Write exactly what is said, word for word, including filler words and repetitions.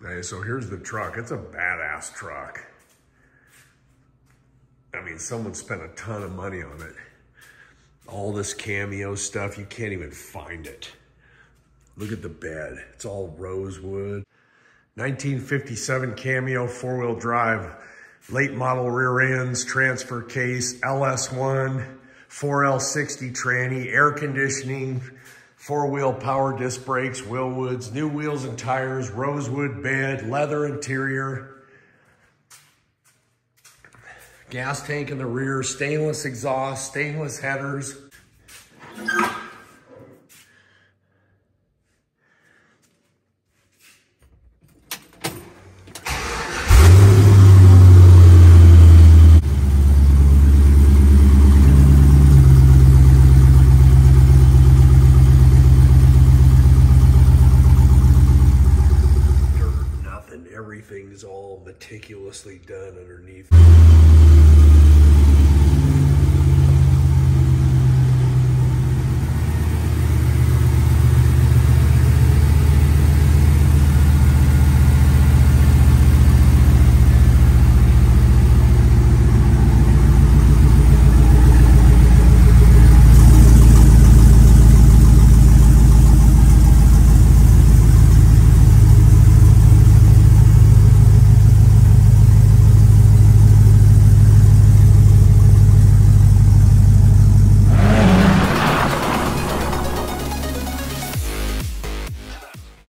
Okay, so here's the truck. It's a badass truck. I mean, someone spent a ton of money on it. All this Cameo stuff, you can't even find it. Look at the bed. It's all rosewood. nineteen fifty-seven Cameo four-wheel drive. Late model rear ends, transfer case, L S one, four L sixty tranny, air conditioning, four-wheel power disc brakes, Willwoods, new wheels and tires, rosewood bed, leather interior, gas tank in the rear, stainless exhaust, stainless headers. Everything's all meticulously done underneath.